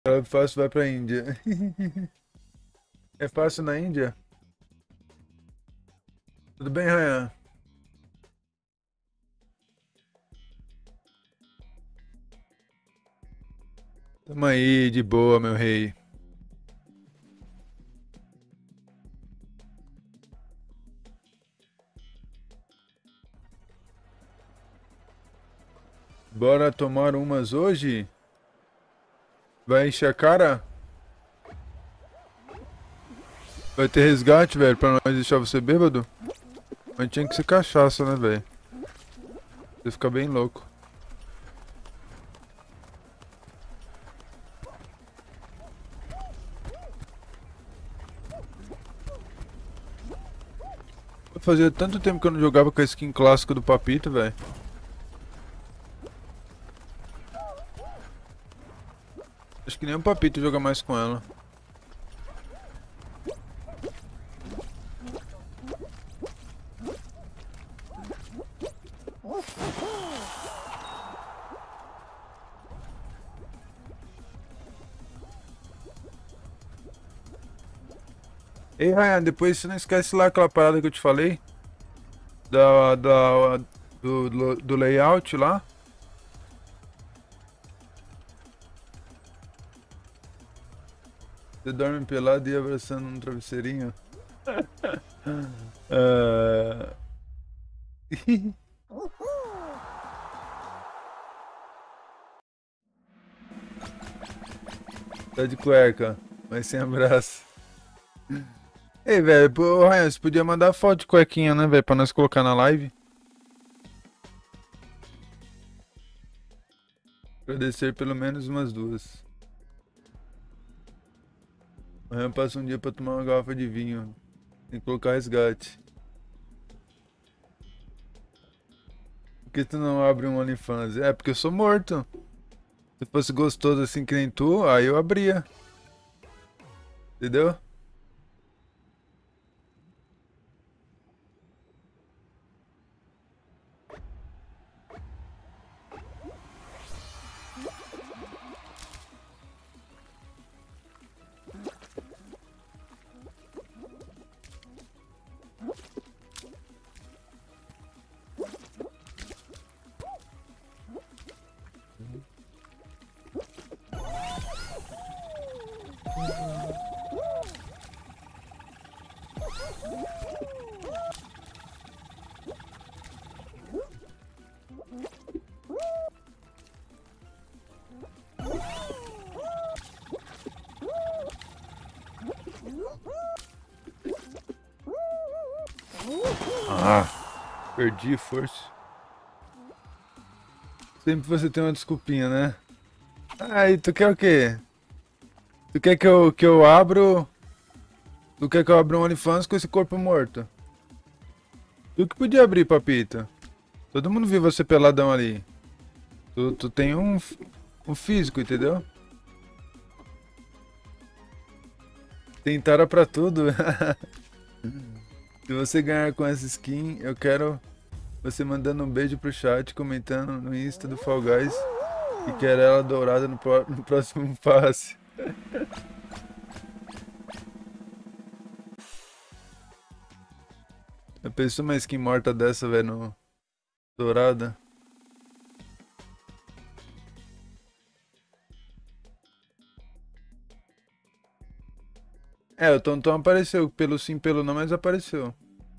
É fácil, vai pra Índia. É fácil na Índia? Tudo bem, Ryan? Tamo aí, de boa, meu rei. Bora tomar umas hoje? Vai encher a cara? Vai ter resgate, velho, pra nós deixar você bêbado? Mas tinha que ser cachaça, né, velho? Você fica bem louco. Fazia tanto tempo que eu não jogava com a skin clássica do Papito, velho. Acho que nem o Papito joga mais com ela. Ei, Ryan, depois você não esquece lá aquela parada que eu te falei? Do layout lá? Você dorme pelado e abraçando um travesseirinho? Ah, tá de cueca, mas sem abraço. Ei, velho, pô, Ryan, você podia mandar foto de cuequinha, né, velho, pra nós colocar na live? Pra descer pelo menos umas duas. O Ryan passa um dia pra tomar uma garrafa de vinho. Tem que colocar resgate. Por que tu não abre um OnlyFans? É, porque eu sou morto. Se fosse gostoso assim que nem tu, aí eu abria. Entendeu? Ah, perdi força. Sempre você tem uma desculpinha, né? Ah, e tu quer o quê? Tu quer que eu abro. Tu quer que eu abra um OnlyFans com esse corpo morto? Tu que podia abrir, papito. Todo mundo viu você peladão ali. Tu tem um físico, entendeu? Tem tara pra tudo. Se você ganhar com essa skin, eu quero você mandando um beijo pro chat, comentando no Insta do Fall Guys e quer ela dourada no próximo passe. Eu penso uma skin morta dessa, velho, dourada. É, o Tonton apareceu, pelo sim, pelo não, mas apareceu.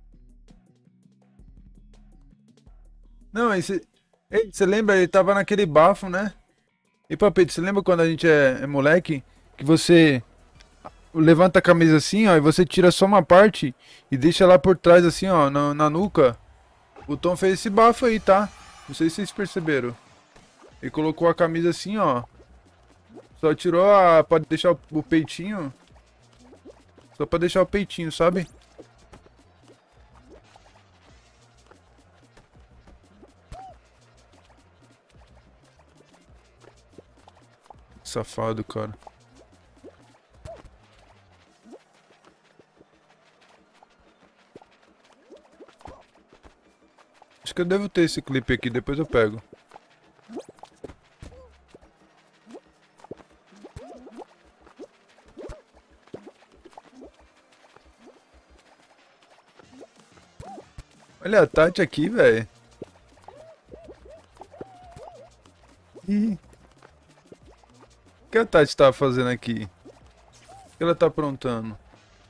Não, você lembra, ele tava naquele bafo, né? E Papito, você lembra quando a gente é moleque, que você levanta a camisa assim, ó, e você tira só uma parte e deixa lá por trás assim, ó, na nuca? O Tom fez esse bafo aí, tá? Não sei se vocês perceberam. Ele colocou a camisa assim, ó. Só tirou a. Pode deixar o peitinho. Só pra deixar o peitinho, sabe? Safado, cara. Acho que eu devo ter esse clipe aqui, depois eu pego. Olha a Tati aqui, velho. Ih, o que a Tati tá fazendo aqui? O que ela tá aprontando?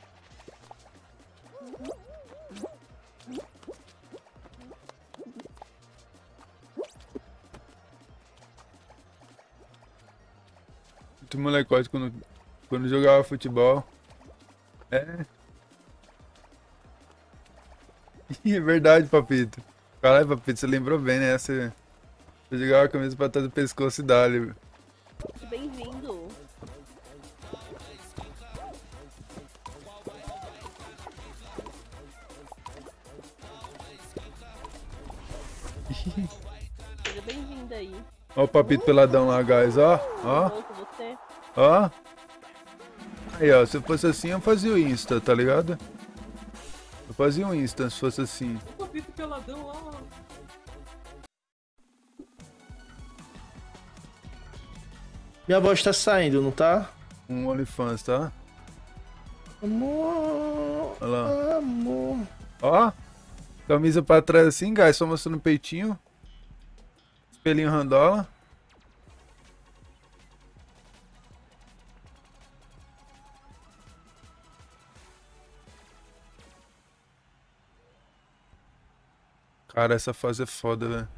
Muito molecote quando jogava futebol. É. Ih, é verdade, Papito. Caralho, Papito, você lembrou bem, né? Você jogava a camisa pra trás do pescoço e dali. Bem-vindo. Seja bem-vindo aí. Ó o Papito peladão lá, guys, ó. Ó, Volto você. ó. Aí, ó, se fosse assim, eu fazia o Insta, tá ligado? Eu fazia um Insta se fosse assim. O Papito peladão lá. Minha voz tá saindo, não tá? Um OnlyFans, tá? Amor, Olha lá. amor. Ó, camisa pra trás assim, guys, só mostrando o peitinho. Espelhinho randola. Cara, essa fase é foda, velho.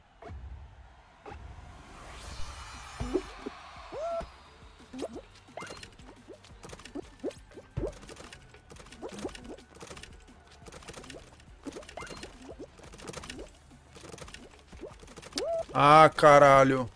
Ah, caralho.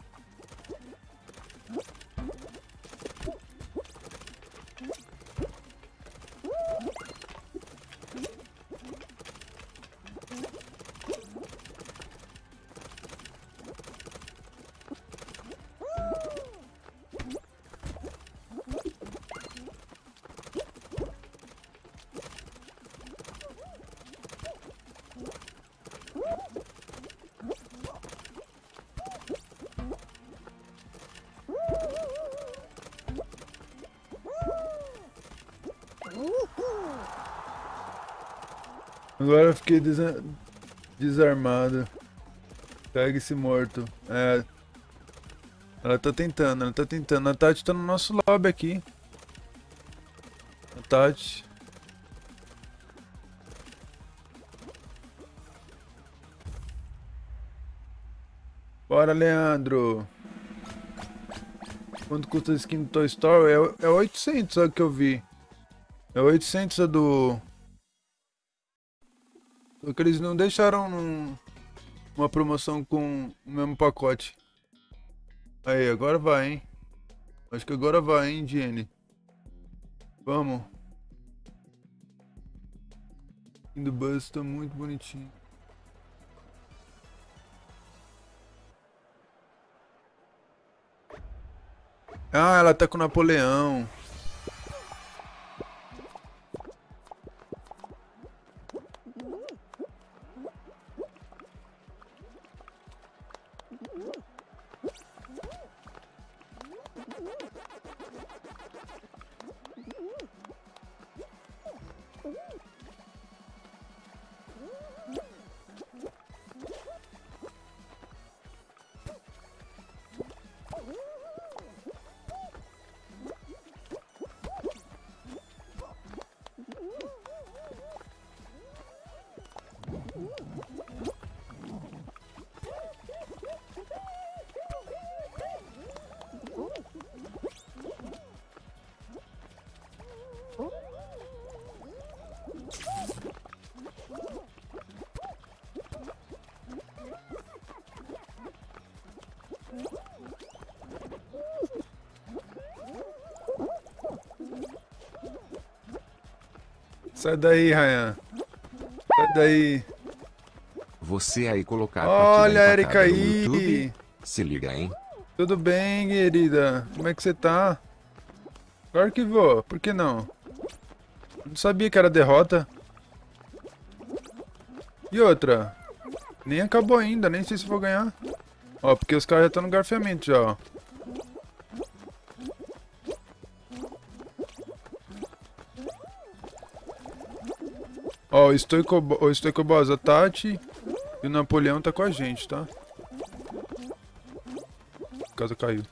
Agora eu fiquei desarmado. Pega esse morto. É. Ela tá tentando, ela tá tentando. A Tati tá no nosso lobby aqui. A Tati. Bora, Leandro. Quanto custa a skin do Toy Story? É 800 a que eu vi. É 800 a do... Só que eles não deixaram uma promoção com o mesmo pacote. Aí, agora vai, hein? Acho que agora vai, hein, Jenny? Vamos. O skin do Buzz tá muito bonitinho. Ah, ela tá com o Napoleão. Sai daí, Ryan. Sai daí. Você aí colocar Olha a partida Erika empatada no aí. YouTube? Se liga, hein? Tudo bem, querida? Como é que você tá? Claro que vou. Por que não? Não sabia que era derrota. E outra. Nem acabou ainda. Nem sei se vou ganhar. Ó, porque os caras já estão no garfeamento já, ó. Ó, o Stoicoboss, a Tati e o Napoleão tá com a gente, tá? A casa caiu.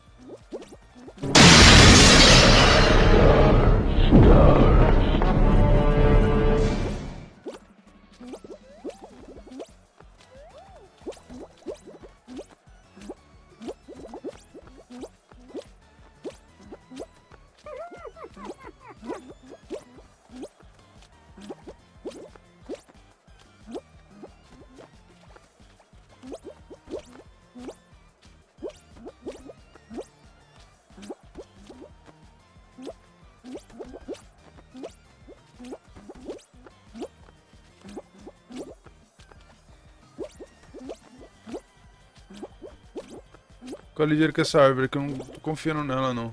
Fica ligeiro com essa árvore, que eu não tô confiando nela, não.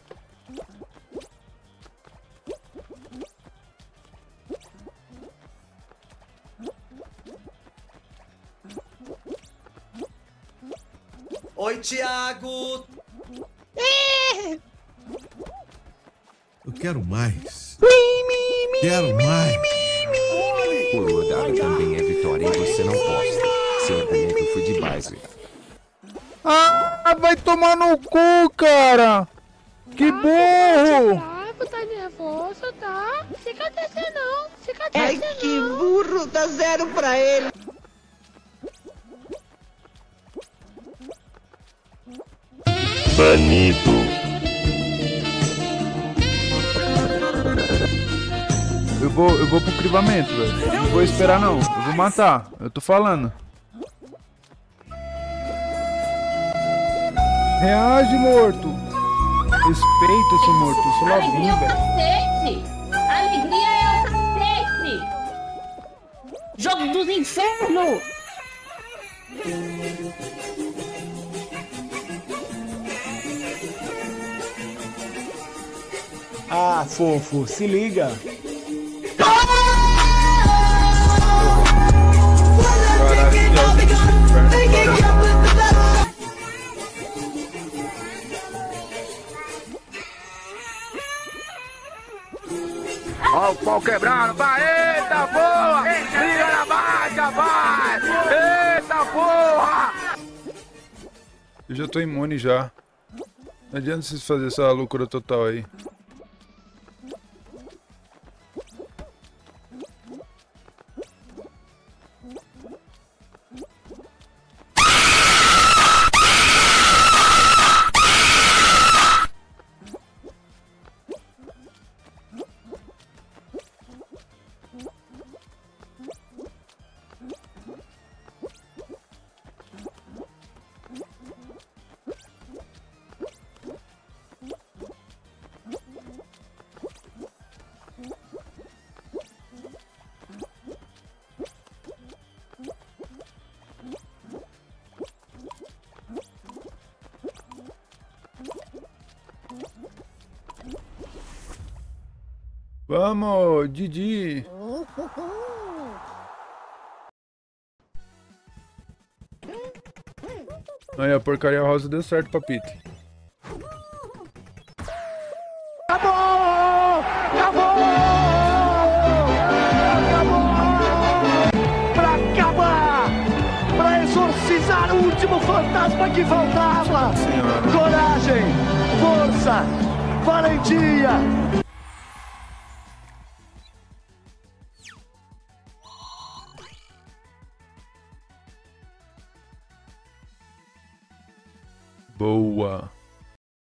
Oi, Thiago! Eu quero mais. Quero mais. Por rodada também é vitória e você não posta. Seu argumento foi de base. Ah, vai tomar no cu, cara! Que burro! Bravo, tá nervoso, tá? Fica até não, fica até Ai, que burro, dá 0 pra ele. Banido. Eu vou pro crivamento, velho. Não vou esperar, não. Eu vou matar. Eu tô falando. Reage, morto. Respeita, seu morto. Eu sou Alegria é o lavunda. cacete! Alegria é o cacete! Jogo dos infernos! Ah, fofo, se liga. Ó o pau quebrando, vai, eita porra! Liga na vaca, vai! Eita porra! Eu já tô imune já. Não adianta vocês fazerem essa loucura total aí. Vamos, Didi! Aí a porcaria rosa deu certo, papito. Acabou! Acabou! Pra acabar! Pra exorcizar o último fantasma que faltava! Senhora. Coragem! Força! Valentia! Boa!